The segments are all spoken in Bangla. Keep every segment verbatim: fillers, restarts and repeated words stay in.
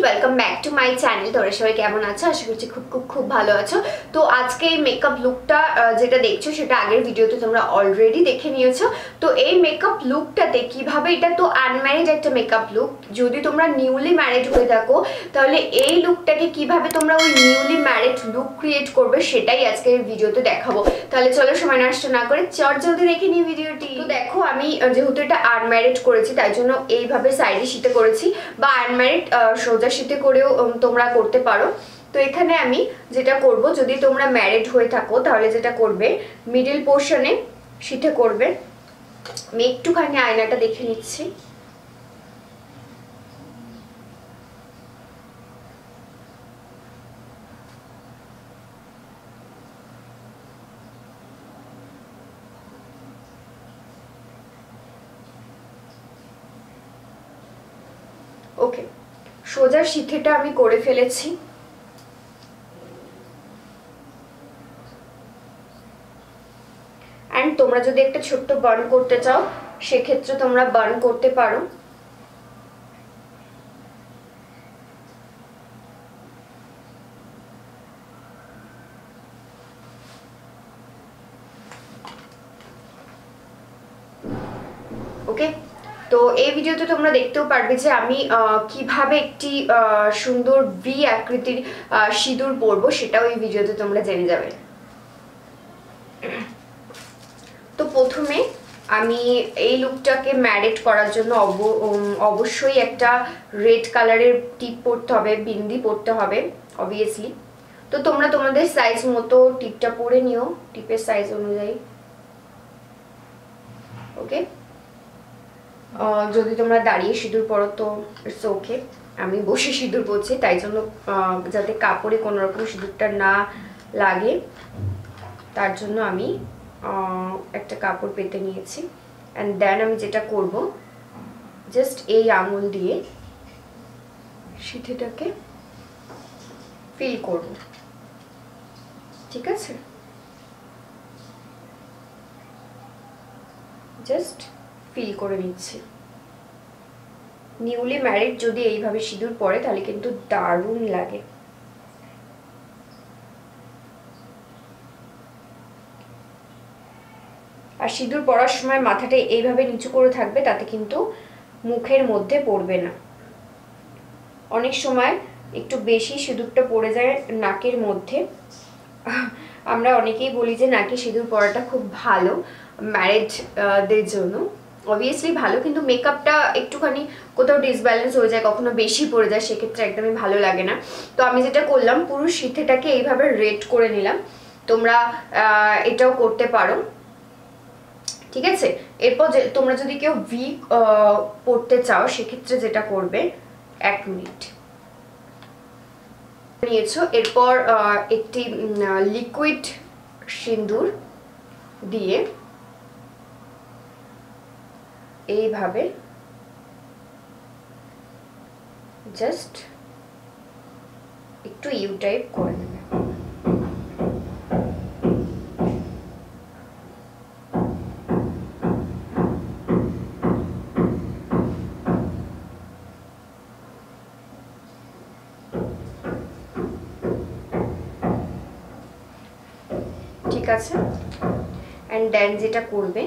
Welcome back to my channel. তোমরা সবাই কেমন আছো? আশা করছি খুব খুব খুব ভালো আছো। তো আজকে এই মেকআপ লুকটা যেটা দেখছো সেটা আগের ভিডিওতে তোমরা অলরেডি দেখে নিয়েছো। তো এই মেকআপ লুকটাতে কিভাবে, এটা তো আনম্যারিড একটা মেকআপ লুক, যদি তোমরা নিউলি ম্যারিড হয়ে থাকো তাহলে এই লুকটাকে কিভাবে তোমরা ওই নিউলি ম্যারিড লুক ক্রিয়েট করবে সেটাই আজকের ভিডিওতে দেখাবো। তাহলে চলো সময় নষ্ট না করে চট জলদি দেখে নিই ভিডিওটি। তো দেখো, আমি যেহেতু এটা আনম্যারিড করেছি তাই জন্য এইভাবে সাইডে শীতে করেছি, বা আনম্যারিড সোজা শীতে করেও তোমরা করতে পারো। তো এখানে আমি যেটা করব, যদি তোমরা ম্যারিড হয়ে থাকো তাহলে যেটা করবে, মিডল পোর্শনে শীতে করবে। আমি একটুখানি আয়নাটা দেখে নিচ্ছি। ওকে, সোজা শীতেটা আমি করে ফেলেছি। এন্ড তোমরা যদি একটা ছোট্ট বার্ন করতে চাও সেক্ষেত্রে তোমরা বার্ন করতে পারো। ওকে, তো এই ভিডিওতে তোমরা দেখতেও পারবে যে আমি কিভাবে একটি সুন্দর ভি আকৃতির সিঁদুর পরবো, সেটাও এই ভিডিওতে তোমরা জেনে যাবে। তো প্রথমে আমি এই লুকটাকে ম্যারিড করার জন্য অবশ্যই একটা রেড কালারের টিপ পরতে হবে, বিন্দি পরতে হবে অবভিয়াসলি। তো তোমরা তোমাদের সাইজ মতো টিপটা পরে নিও, টিপের সাইজ অনুযায়ী। ওকে, যদি তোমরা দাঁড়িয়ে সিঁদুর পরো তো ইটস ওকে, আমি বসে সিঁদুর পরছি তাই জন্য যাতে কাপড়ে কোনো রকম সিঁদুরটা না লাগে তার জন্য আমি একটা কাপড় পেতে নিয়েছি। অ্যান্ড দেন আমি যেটা করব, জাস্ট এই আঙুল দিয়ে সিঁথিটাকে ফিল করব, ঠিক আছে? জাস্ট ফিল করে নিচ্ছি। নিউলি ম্যারিড যদি এইভাবে সিঁদুর পরে তাহলে কিন্তু দারুণ লাগে। আর সিঁদুর পরার সময় মাথাটা এইভাবে নিচু করে থাকবে, তাতে কিন্তু মুখের মধ্যে পড়বে না। অনেক সময় একটু বেশি সিঁদুরটা পড়ে যায় নাকের মধ্যে। আমরা অনেকেই বলি যে নাকে সিঁদুর পরাটা খুব ভালো ম্যারিডদের জন্য, অবভিয়াসলি ভালো, কিন্তু মেকআপটা একটুখানি কোথাও ডিসব্যালেন্স হয়ে যায়, কখনো বেশি পড়ে যায়, সেক্ষেত্রে একদমই ভালো লাগে না। তো আমি যেটা করলাম, পুরো সিঁথিটাকে এইভাবে রেড করে নিলাম। তোমরা এটাও করতে পারো, ঠিক আছে? এরপর তোমরা যদি কেউ ভি পড়তে চাও সেক্ষেত্রে যেটা করবে, এক মিনিট নিয়েছো, এরপর একটি লিকুইড সিঁদুর দিয়ে এইভাবে জাস্ট একটু ইউ টাইপ করে দেবে। ঠিক আছে? এন্ড দেন যেটা করবে,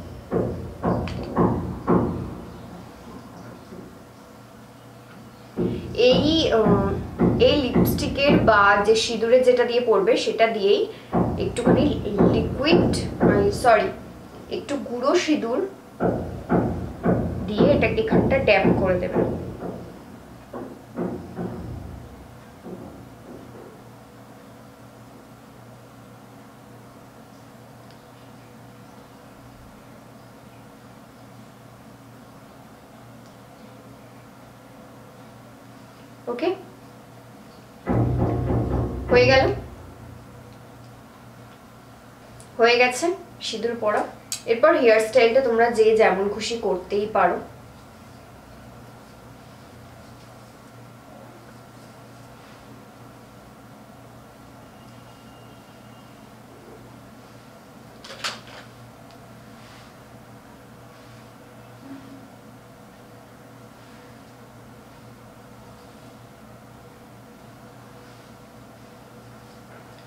এই এই লিপস্টিকের বা যে সিঁদুরের যেটা দিয়ে পরবে সেটা দিয়েই একটুখানি লিকুইড সরি একটু গুঁড়ো সিঁদুর দিয়ে এটা এখানটা ড্যাপ করে দেবে। ওকে, হয়ে গেল, হয়ে গেছে সিঁদুর পরা। এরপর হেয়ার স্টাইলটা তোমরা যে যেমন খুশি করতেই পারো।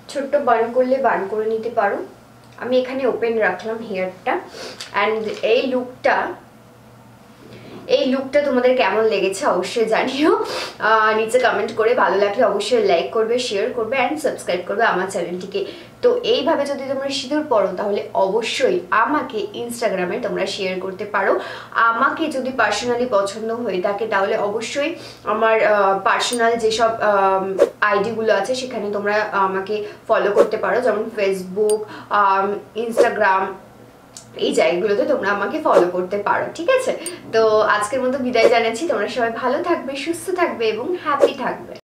ছোট্ট বান করলে বান করে নিতে পারো। আমি এখানে ওপেন রাখলাম হেয়ারটা। অ্যান্ড এই লুকটা এই লুকটা তোমাদের কেমন লেগেছে অবশ্যই জানিও নিচে কমেন্ট করে। ভালো লাগলে অবশ্যই লাইক করবে, শেয়ার করবে অ্যান্ড সাবস্ক্রাইব করবে আমার চ্যানেলটিকে। তো এইভাবে যদি তোমরা সিঁদুর পরো তাহলে অবশ্যই আমাকে ইনস্টাগ্রামে তোমরা শেয়ার করতে পারো। আমাকে যদি পার্সোনালি পছন্দ হয়ে থাকে তাহলে অবশ্যই আমার পার্সোনাল যেসব আইডিগুলো আছে সেখানে তোমরা আমাকে ফলো করতে পারো, যেমন ফেসবুক, ইনস্টাগ্রাম, এই জায়গাগুলোতে তোমরা আমাকে ফলো করতে পারো। ঠিক আছে, তো আজকের মতো বিদায় জানাচ্ছি। তোমরা সবাই ভালো থাকবে, সুস্থ থাকবে এবং হ্যাপি থাকবে।